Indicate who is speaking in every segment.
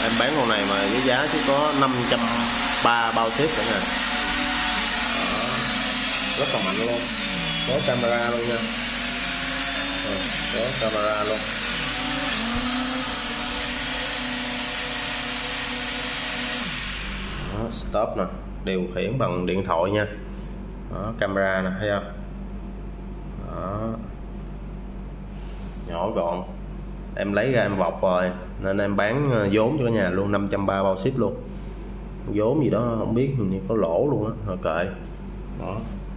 Speaker 1: Em bán con này mà với giá chỉ có 530 bao ship cả nhà. Đó. Rất là mạnh luôn, có camera luôn nha. Có camera luôn. Đó, stop nè, điều khiển bằng điện thoại nha. Đó, camera nè, thấy không? Đó. Nhỏ gọn. Em lấy ra em vọc rồi nên em bán vốn cho cả nhà luôn, 530 bao ship luôn. Vốn gì đó không biết, hình như có lỗ luôn á, thôi kệ. Đó.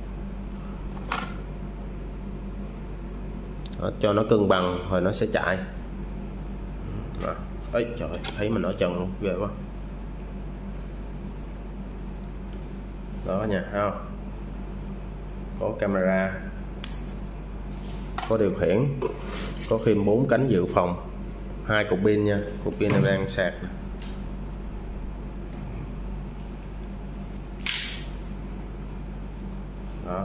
Speaker 1: Đó, cho nó cân bằng rồi nó sẽ chạy. Đó. Ấy trời, thấy mình ở trần luôn, ghê quá. Đó nha, thấy không? Có camera, có điều khiển, có phim 4 cánh dự phòng, 2 cục pin nha, cục pin em đang sạc. Đó.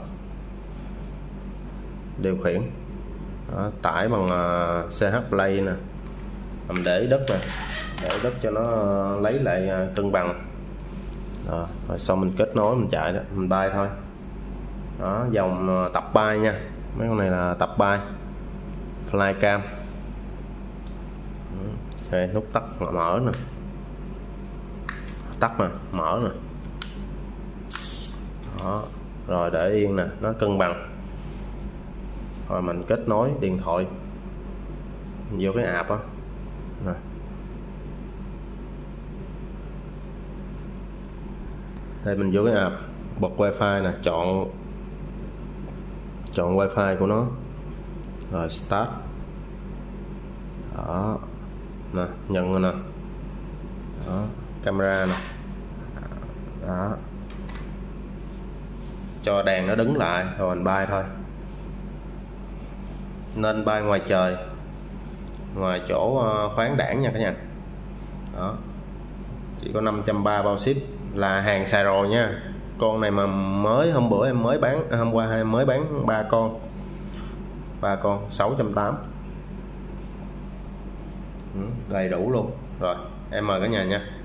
Speaker 1: Điều khiển. Đó, tải bằng CH Play nè, mình để đất nè, để đất cho nó lấy lại cân bằng. Đó, rồi xong mình kết nối mình chạy đó, mình bay thôi. Đó, dòng tập bay nha, mấy con này là tập bay flycam. Đây, nút tắt mở nè, tắt nè, mở nè. Đó, rồi để yên nè, nó cân bằng. Rồi mình kết nối điện thoại vô cái app á nè. Đây mình vô cái app, bật wifi nè, chọn wifi của nó, rồi start. Đó nè, nhận rồi nè. Đó, camera nè. Đó, cho đèn nó đứng lại rồi mình bay thôi. Nên bay ngoài trời, ngoài chỗ khoáng đãng nha cả nhà. Đó, chỉ có 530 bao ship, là hàng xài rồi nha. Con này mà mới hôm bữa em mới bán, hôm qua em mới bán 3 con 680. Đầy đủ luôn. Rồi em mời cả nhà nha.